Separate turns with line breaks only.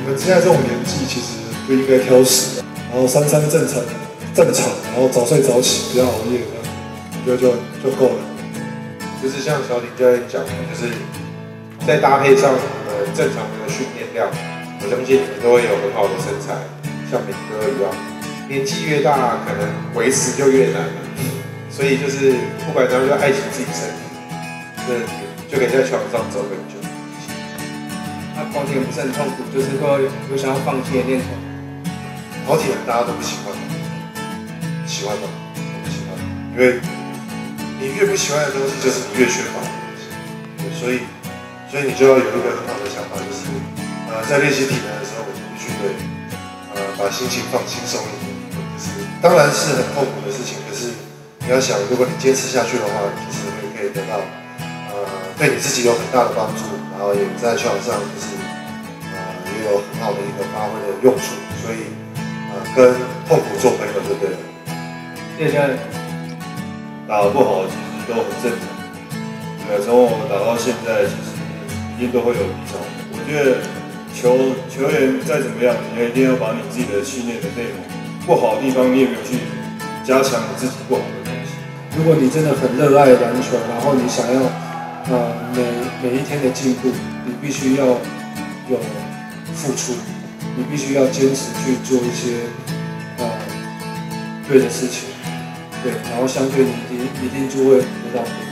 们现在这种年纪，其实不应该挑食，然后三餐正常，然后早睡早起，不要熬夜，这样就够了。
就是像小鼎教练讲的，就是再搭配上正常的训练量，我相信你们都会有很好的身材，像敏哥一样。年纪越大，可能维持就越难了。所以就是不管怎样，就爱惜自己身体，就可以在球场上走很久。
那跑体不是很痛苦，就是会有想要放弃的念头。
跑体大家都不喜欢，喜欢吗？我不喜欢，因为你越不喜欢的东西，就是你越缺乏的东西。所以你就要有一个很好的想法，就是在练习体能的时候，我们必须得把心情放轻松一点。就是当然是很痛苦的事情，可是你要想，如果你坚持下去的话，就是可以得到对你自己有很大的帮助，然后也在球场上就是也有很好的一个发挥的用处。所以跟痛苦做朋友就对了。
谢谢教练。
打得不好其实都很正常，对啊，从我打到现在，其实一定都会有低潮。我觉得球员再怎么样，你一定要把你自己的训练的内容不好的地方，你有没有去加强你自己不好的东西？
如果你真的很热爱篮球，然后你想要每一天的进步，你必须要有付出，你必须要坚持去做一些对的事情，对，然后相对你一定就会得到。